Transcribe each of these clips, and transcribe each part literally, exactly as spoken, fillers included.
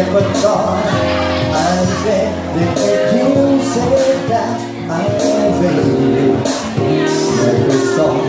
never thought I'd bet that you said that I really never saw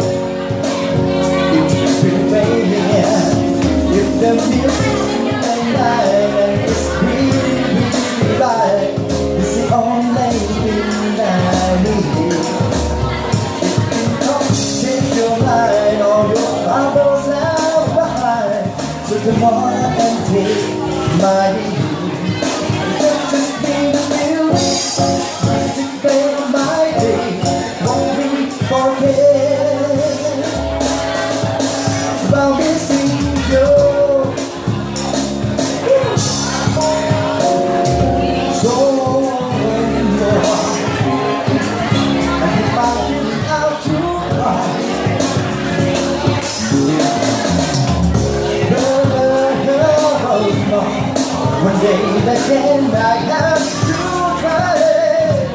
it's been fading. If the music's and light and it's really, really right, it's the only thing that I need. If you don't change your mind, all your troubles left behind, so come on and take my lead. Don't just be the music, music made my day. Won't we forget about missing you? So more, and if I get out to cry, one day again I have to try it.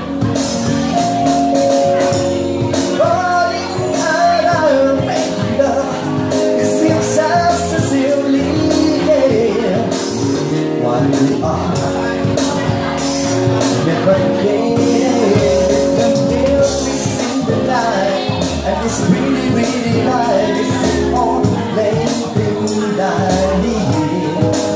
Falling out of rain, it seems as sincerely, yeah. While we are never getting until we see the light, and it's really, really light. It's the only thing I need.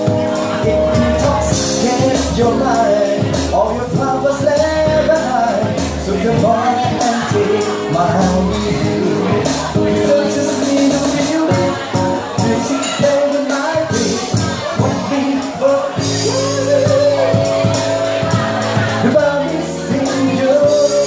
Your mind, all your problems left behind, so come on and take my lead. Don't just need a feeling, music playing my beat. Won't be for you about missing you.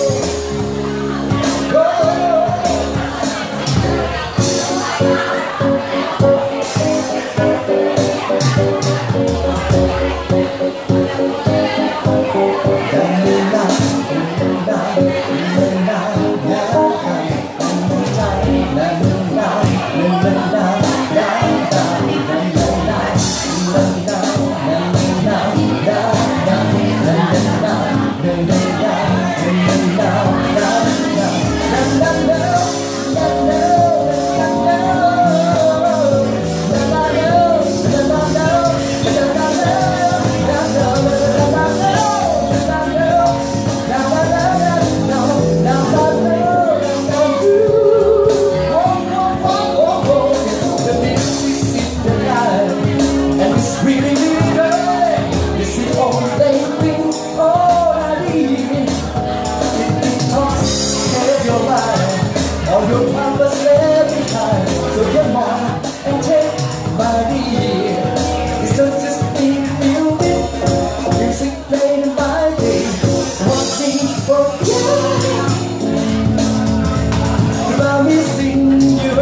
All your problems left behind, so come on and take my lead. It's not just me music, music playing in my day. One thing for you about missing you.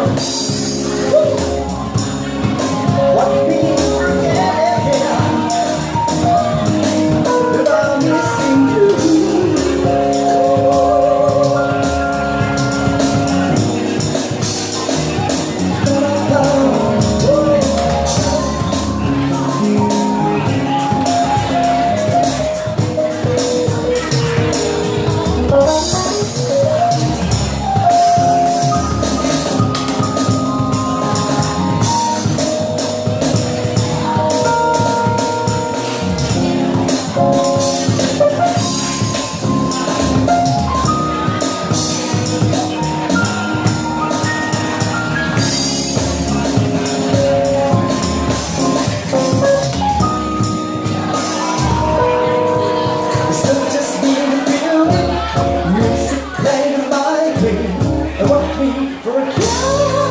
What we forget about missing you. For a